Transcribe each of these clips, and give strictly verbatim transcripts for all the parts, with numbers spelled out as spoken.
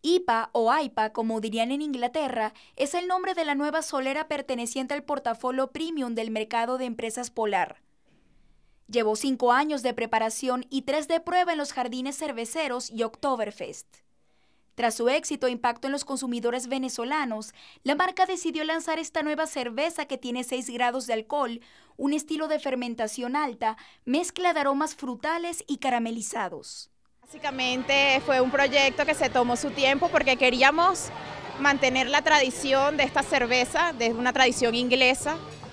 I P A o I P A, como dirían en Inglaterra, es el nombre de la nueva solera perteneciente al portafolio premium del mercado de empresas Polar. Llevó cinco años de preparación y tres de prueba en los jardines cerveceros y Oktoberfest. Tras su éxito e impacto en los consumidores venezolanos, la marca decidió lanzar esta nueva cerveza que tiene seis grados de alcohol, un estilo de fermentación alta, mezcla de aromas frutales y caramelizados. Básicamente fue un proyecto que se tomó su tiempo porque queríamos mantener la tradición de esta cerveza, de una tradición inglesa.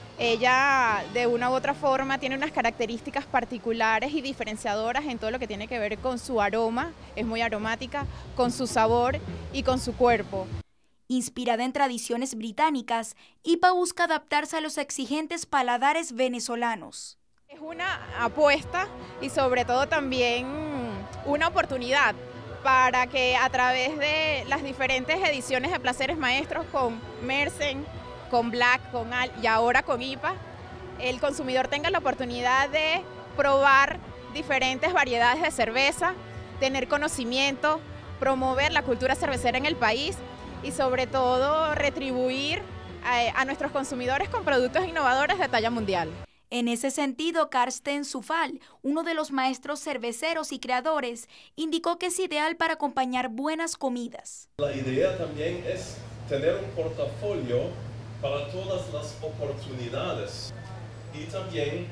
Ella de una u otra forma tiene unas características particulares y diferenciadoras en todo lo que tiene que ver con su aroma, es muy aromática, con su sabor y con su cuerpo. Inspirada en tradiciones británicas, I P A busca adaptarse a los exigentes paladares venezolanos. Es una apuesta y sobre todo también una oportunidad para que a través de las diferentes ediciones de Placeres Maestros con Mersen, con Black, con Al y ahora con I P A, el consumidor tenga la oportunidad de probar diferentes variedades de cerveza, tener conocimiento, promover la cultura cervecera en el país y sobre todo retribuir a, a nuestros consumidores con productos innovadores de talla mundial. En ese sentido, Carsten Zufall, uno de los maestros cerveceros y creadores, indicó que es ideal para acompañar buenas comidas. La idea también es tener un portafolio para todas las oportunidades y también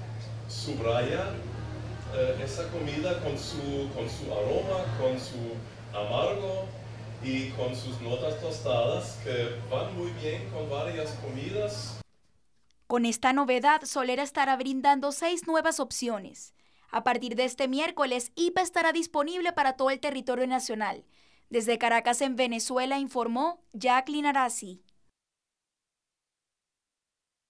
subraya eh, esa comida con su, con su aroma, con su amargo y con sus notas tostadas que van muy bien con varias comidas. Con esta novedad, Solera estará brindando seis nuevas opciones. A partir de este miércoles, I P A estará disponible para todo el territorio nacional. Desde Caracas, en Venezuela, informó Jacqueline Arasi.